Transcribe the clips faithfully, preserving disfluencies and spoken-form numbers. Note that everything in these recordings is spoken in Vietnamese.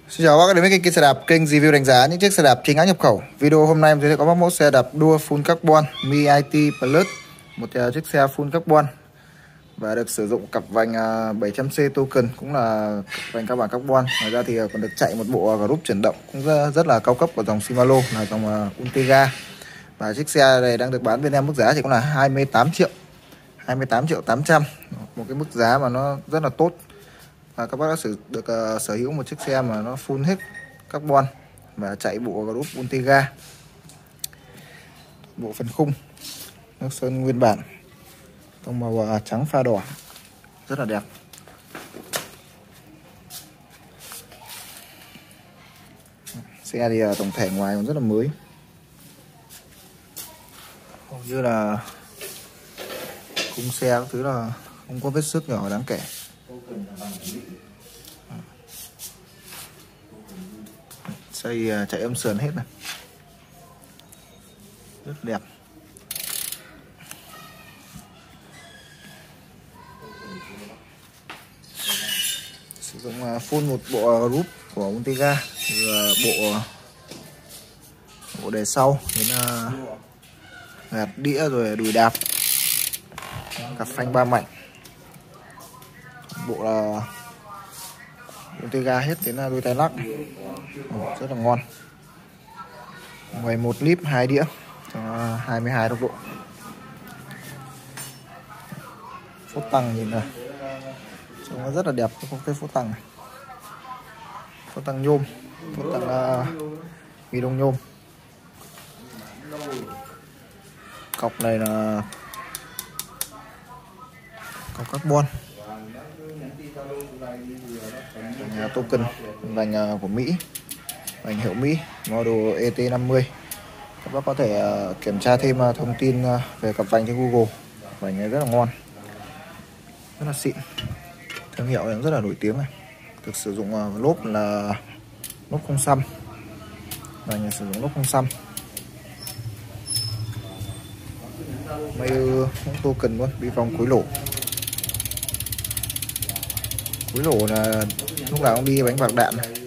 Xin chào các bác đến với kênh xe đạp, kênh review đánh giá những chiếc xe đạp chính hãng nhập khẩu. Video hôm nay em giới thiệu có các mẫu xe đạp đua full carbon Mi i tê Plus, một chiếc xe full carbon và được sử dụng cặp vành bảy trăm C token, cũng là cặp vành các bản carbon. Ngoài ra thì còn được chạy một bộ group chuyển động cũng rất, rất là cao cấp của dòng Shimano, là dòng Ultegra. Và chiếc xe này đang được bán bên em mức giá chỉ cũng là hai mươi tám triệu, hai mươi tám triệu tám trăm, một cái mức giá mà nó rất là tốt. Và các bác đã sử, được uh, sở hữu một chiếc xe mà nó full hết carbon và chạy bộ group Ultegra. Bộ phần khung nước sơn nguyên bản, tông màu uh, trắng pha đỏ, rất là đẹp. Xe thì uh, tổng thể ngoài còn rất là mới, hầu như là khung xe các thứ là không có vết xước nhỏ đáng kể. Xây chạy âm sườn hết này, rất đẹp. Sử dụng full một bộ group của Ultegra, từ bộ bộ đề sau đến gạt đĩa rồi đùi đạp, cặp phanh ba mạnh, bộ là Ultegra hết đến đôi tay lắc, rất là ngon. mười một clip hai đĩa cho hai mươi hai tốc độ. Phốt tăng nhìn này, trông nó rất là đẹp, không cái phốt tăng này. Phốt tăng nhôm, phốt tăng uh, ghi đông nhôm. Cọc này là cọc carbon, vành token, vành của Mỹ, vành hiệu Mỹ, model E T năm mươi. Các bác có thể kiểm tra thêm thông tin về cặp vành trên Google. Vành này rất là ngon, rất là xịn, thương hiệu này rất là nổi tiếng này. Được sử dụng lốp là lốp không xăm, vành này sử dụng lốp không xăm. May cũng token luôn, bi vòng cuối lỗ. Cuối lỗ là lúc nào cũng đi bánh bạc đạn này.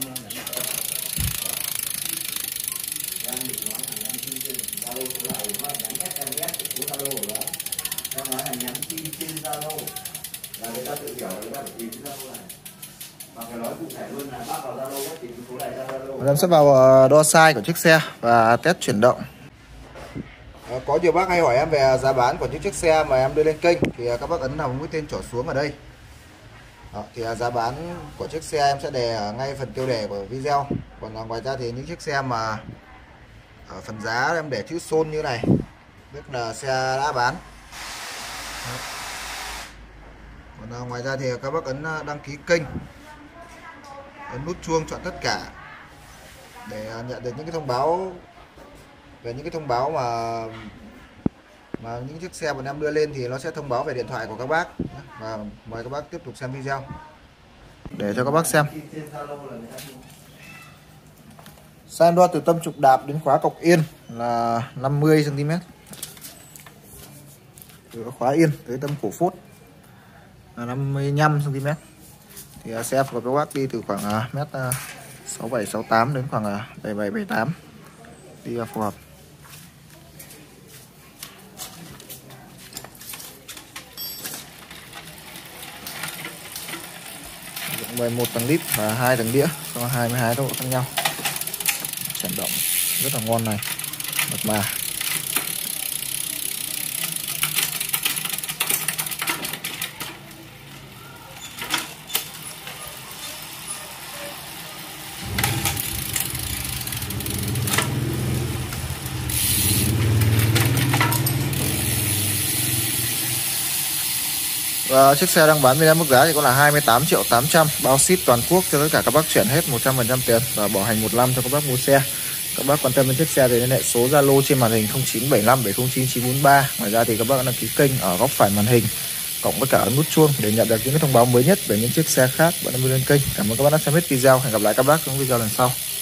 Em sẽ vào đo size của chiếc xe và test chuyển động. Có nhiều bác hay hỏi em về giá bán của những chiếc xe mà em đưa lên kênh, thì các bác ấn vào mũi tên trỏ xuống ở đây. Đó, thì giá bán của chiếc xe em sẽ đề ngay phần tiêu đề của video. Còn ngoài ra thì những chiếc xe mà ở phần giá em để chữ xôn như này, biết là xe đã bán. Đó. Còn ngoài ra thì các bác ấn đăng ký kênh, ấn nút chuông chọn tất cả để nhận được những cái thông báo về những cái thông báo mà mà những chiếc xe bọn em đưa lên, thì nó sẽ thông báo về điện thoại của các bác. Và mời các bác tiếp tục xem video để cho các bác xem. Xe đo từ tâm trục đạp đến khóa cọc yên là năm mươi xăng ti mét, từ khóa yên tới tâm cổ phốt là năm mươi lăm xăng ti mét. Thì xe của các bác đi từ khoảng mét sáu bảy sáu tám đến khoảng bảy bảy bảy tám đi vào phù hợp. mười một tầng lít và hai tầng đĩa có hai mươi hai tốc độ khác nhau. Chuyển động rất là ngon này, mượt mà. Và chiếc xe đang bán với mức giá thì có là hai mươi tám triệu tám trăm, bao ship toàn quốc cho tất cả các bác chuyển hết một trăm phần trăm tiền và bảo hành một năm cho các bác mua xe. Các bác quan tâm đến chiếc xe thì liên hệ số Zalo trên màn hình không chín bảy năm bảy không chín chín bốn ba. Ngoài ra thì các bác đăng ký kênh ở góc phải màn hình cộng với cả nút chuông để nhận được những cái thông báo mới nhất về những chiếc xe khác bạn đã đưa lên kênh. Cảm ơn các bác đã xem hết video. Hẹn gặp lại các bác trong video lần sau.